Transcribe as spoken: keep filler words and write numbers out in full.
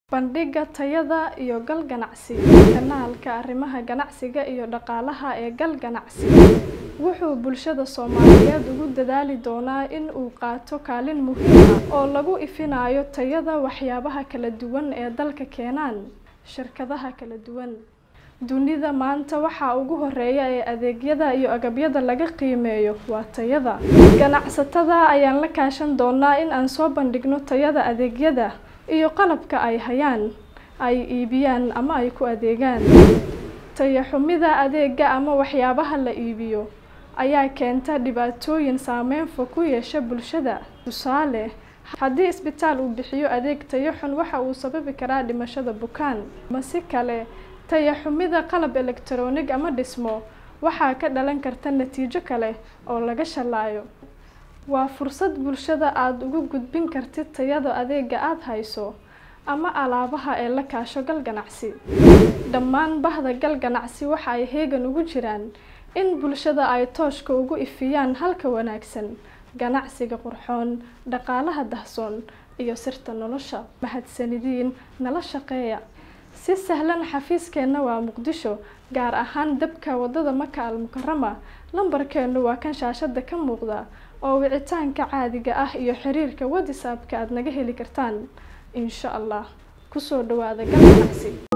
Bandhiga tayada iyo gal ganacsi. Kanaalka arrimaha ganacsiga iyo dhaqaalaha ee gal ganacsi wuxuu bulshada Soomaaliyeed ugu dadaali doonaa in uu qaato kaalin muhiim ah oo lagu ifinayo tayada waxyaabaha kala duwan ee dalka keenan shirkadaha kala duwan. Dunida maanta waxa ugu horeeya ee adeegyada iyo agabyada laga qiimeeyo waa tayada. Ganacsatada ayaan la kaashan doonaa in aan soo bandhigno tayada adeegyada iyo qalabka ay hayaan, ay iibiyaan ama ay ku adeegaan. Tayo xumida adeega ama waxyaabaha la iibiyo ayaa keenta dhibaatooyin saameyn fog ku yeesha bulshada. Tusaale, haddii isbitaal uu bixiyo adeeg tayo xun, waxa uu sababi karaa dhimashada bukaan. Mase kale, tayo xumida qalab elektaroonig ama dhismo waxaa ka dhalan karta natiijo kale oo laga shalaayo. Waa fursad bulshada aad ugu gudbin kartid tayada adeega aad hayso ama alaabaha ee la kaasho gal ganacsi. Dhammaan bahda gal ganacsi waxa ay heegan ugu jiraan in bulshada ay tooshka ugu ifiyaan halka wanaagsan, ganacsiga qurxoon, dhaqaalaha dahsoon iyo sirta nolosha. Mahadsanidin, nala shaqeeya. Si sahlan xafiiskeena waa Muqdisho, gaar ahaan dabka wadada Maka Al-Mukarrama. Lambarkeenu waa kan shaashada ka muuqda oo wicitaanka caadiga ah iyo xiriirka WhatsApp-ka aad naga heli kartaan. Insha Allah, ku soo dhawaada gal ganacsi.